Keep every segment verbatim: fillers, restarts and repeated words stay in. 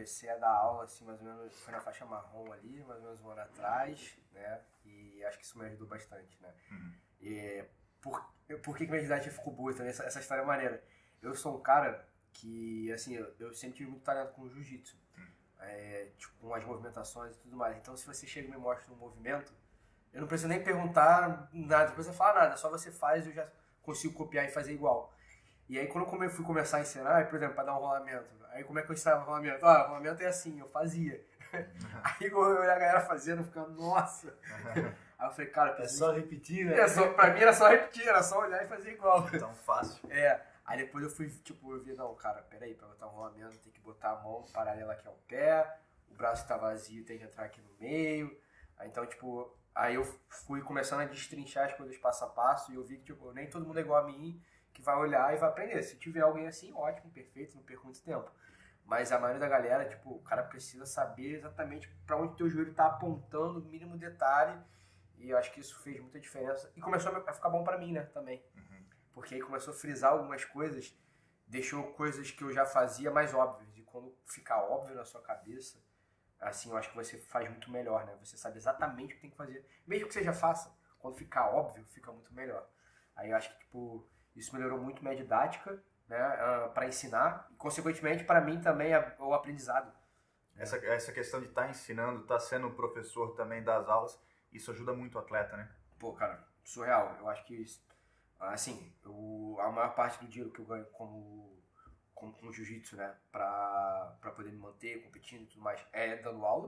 comecei a dar aula, assim, mais ou menos, foi na faixa marrom ali, mais ou menos um ano atrás, né? E acho que isso me ajudou bastante, né? Uhum. E por, por que que minha didática ficou boa também? Essa, essa história é maneira. Eu sou um cara que, assim, eu, eu sempre tive muito talento com jiu-jitsu. Uhum. É, tipo, com as movimentações e tudo mais. Então, se você chega e me mostra um movimento, eu não preciso nem perguntar nada, não precisa falar nada, só você faz e eu já consigo copiar e fazer igual. E aí, quando eu fui começar a ensinar, por exemplo, para dar um rolamento, aí como é que eu ensinava o rolamento? Ah, o rolamento é assim, eu fazia. Aí eu olhei a galera fazendo, eu ficava, nossa! Aí eu falei, cara... É só repetir, né? É só, pra mim era só repetir, era só olhar e fazer igual. Tão fácil. É, aí depois eu fui, tipo, eu vi, não, cara, peraí, pra botar um rolamento tem que botar a mão paralela aqui ao pé, o braço tá vazio, tem que entrar aqui no meio. Aí, então, tipo, aí eu fui começando a destrinchar as coisas passo a passo e eu vi que, tipo, nem todo mundo é igual a mim, que vai olhar e vai aprender. Se tiver alguém assim, ótimo, perfeito, não perco muito tempo. Mas a maioria da galera, tipo, o cara precisa saber exatamente pra onde teu joelho tá apontando, o mínimo detalhe. E eu acho que isso fez muita diferença. E começou a ficar bom pra mim, né, também. Uhum. Porque aí começou a frisar algumas coisas, deixou coisas que eu já fazia mais óbvias. E quando ficar óbvio na sua cabeça, assim, eu acho que você faz muito melhor, né? Você sabe exatamente o que tem que fazer. Mesmo que você já faça, quando ficar óbvio, fica muito melhor. Aí eu acho que, tipo, isso melhorou muito minha didática, né, uh, para ensinar. E, consequentemente, para mim também, é o aprendizado. Essa, essa questão de estar tá ensinando, estar tá sendo o professor também das aulas, isso ajuda muito o atleta, né? Pô, cara, surreal. Eu acho que, assim, eu, a maior parte do dinheiro que eu ganho como, como com jiu-jitsu, né, pra, pra poder me manter competindo e tudo mais, é dando aula.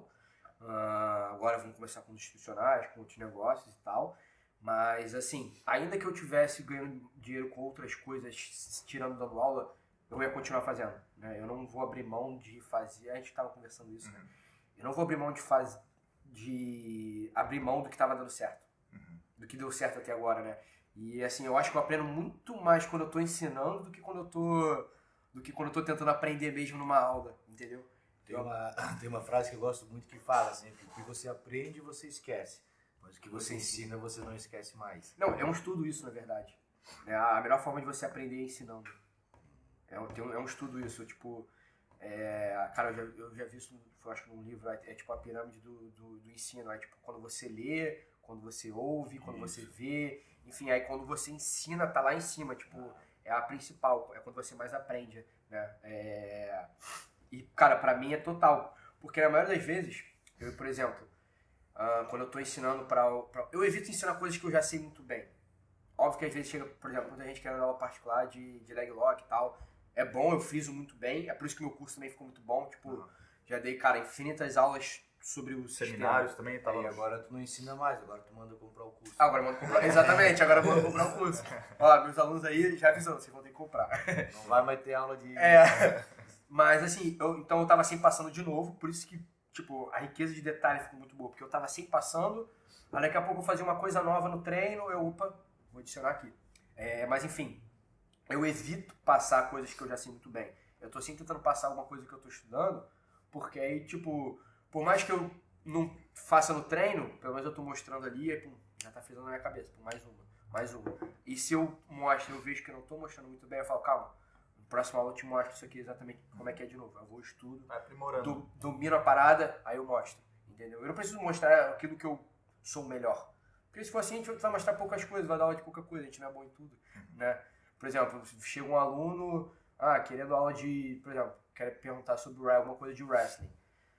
Uh, agora vamos começar com os institucionais, com outros negócios e tal. Mas, assim, ainda que eu tivesse ganhando dinheiro com outras coisas, tirando dando aula, eu ia continuar fazendo, né? Eu não vou abrir mão de fazer... A gente estava conversando isso, né? Eu não vou abrir mão de fazer... de abrir mão do que estava dando certo. Uhum. Do que deu certo até agora, né? E, assim, eu acho que eu aprendo muito mais quando eu tô ensinando do que quando eu tô... do que quando eu tô tentando aprender mesmo numa aula, entendeu? Tem uma, tem uma frase que eu gosto muito que fala assim, que o que você aprende, você esquece. Mas o que você ensina, você não esquece mais. Não, é um estudo isso, na verdade. É a melhor forma de você aprender é ensinando. É um, tem um, é um estudo isso, tipo... É, cara, eu já, eu já vi isso, eu acho que num livro, é, é tipo a pirâmide do, do, do ensino. É tipo quando você lê, quando você ouve, quando isso. Você vê... Enfim, aí quando você ensina, tá lá em cima, tipo... É a principal, é quando você mais aprende, né? É, e, cara, pra mim é total. Porque na maioria das vezes, eu, por exemplo... Uh, quando eu estou ensinando para... Eu evito ensinar coisas que eu já sei muito bem. Óbvio que às vezes chega, por exemplo, muita gente querendo aula particular de, de leg lock e tal. É bom, eu friso muito bem. É por isso que meu curso também ficou muito bom. Tipo, uhum. já dei, cara, infinitas aulas sobre o seminários sistema. também. Tava... E agora tu não ensina mais, agora tu manda comprar o curso. Ah, agora manda comprar. Exatamente, agora manda comprar o curso. Ó, meus alunos aí já avisando, vocês vão ter que comprar. Não vai mais ter aula de... É, mas assim, eu, então eu tava sempre passando de novo, por isso que tipo, a riqueza de detalhe ficou muito boa, porque eu tava sempre passando, aí daqui a pouco eu fazia uma coisa nova no treino, eu, opa, vou adicionar aqui. É, mas enfim, eu evito passar coisas que eu já sei muito bem. Eu tô sempre tentando passar alguma coisa que eu tô estudando, porque aí, tipo, por mais que eu não faça no treino, pelo menos eu tô mostrando ali, aí, pum, já tá frisando na minha cabeça, pum, mais uma, mais uma. E se eu mostro, eu vejo que eu não tô mostrando muito bem, eu falo, calma, próxima aula eu te mostro isso aqui exatamente como é que é de novo. Eu vou, estudo, vai aprimorando. Do, domino a parada, aí eu mostro, entendeu? Eu não preciso mostrar aquilo que eu sou melhor. Porque se for assim, a gente vai mostrar poucas coisas, vai dar aula de pouca coisa, a gente não é bom em tudo, né? Por exemplo, chega um aluno, ah, querendo aula de, por exemplo, quer perguntar sobre alguma coisa de wrestling.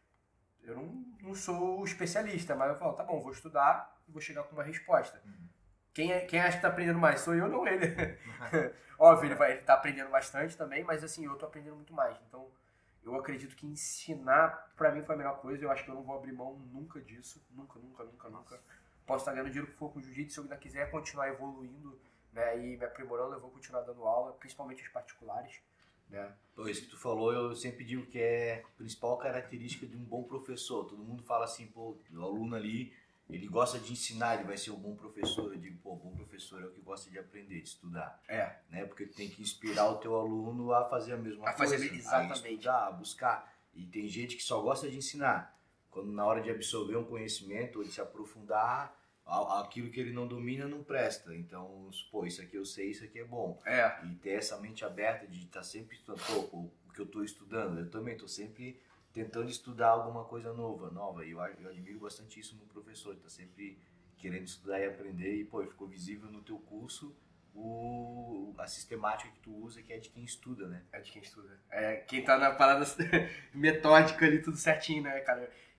Eu não, não sou especialista, mas eu falo, tá bom, vou estudar e vou chegar com uma resposta. Uhum. Quem, é, quem acha que tá aprendendo mais? Sou eu, não ele. Uhum. Óbvio, ele vai ele tá aprendendo bastante também, mas assim, eu tô aprendendo muito mais. Então, eu acredito que ensinar, pra mim, foi a melhor coisa. Eu acho que eu não vou abrir mão nunca disso. Nunca, nunca, nunca, nunca. Posso estar ganhando dinheiro que for com jiu-jitsu, se eu ainda quiser continuar evoluindo, né, e me aprimorando, eu vou continuar dando aula, principalmente as particulares, né. Então, isso que tu falou, eu sempre digo que é a principal característica de um bom professor. Todo mundo fala assim, pô, o aluno ali, ele gosta de ensinar, ele vai ser um bom professor. Eu digo, pô, bom professor é o que gosta de aprender, de estudar. É. Né? Porque tu tem que inspirar o teu aluno a fazer a mesma a coisa. Fazer, exatamente. A estudar, a buscar. E tem gente que só gosta de ensinar. Quando na hora de absorver um conhecimento ou de se aprofundar, aquilo que ele não domina não presta. Então, pô, isso aqui eu sei, isso aqui é bom. É. E ter essa mente aberta de estar sempre estudando, pô, o que eu estou estudando, eu também estou sempre tentando estudar alguma coisa nova, nova. E eu, eu admiro bastante isso no professor, ele tá sempre querendo estudar e aprender. E, pô, ficou visível no teu curso o, a sistemática que tu usa, que é de quem estuda, né? É de quem estuda. É quem tá na parada metódica ali, tudo certinho, né, cara?